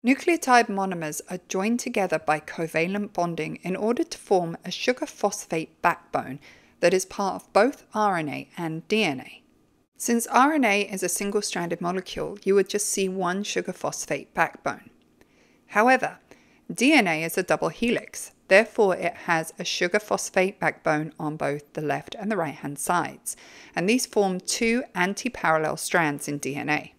Nucleotide monomers are joined together by covalent bonding in order to form a sugar-phosphate backbone that is part of both RNA and DNA. Since RNA is a single-stranded molecule, you would just see one sugar-phosphate backbone. However, DNA is a double helix, therefore it has a sugar-phosphate backbone on both the left and the right-hand sides, and these form two anti-parallel strands in DNA.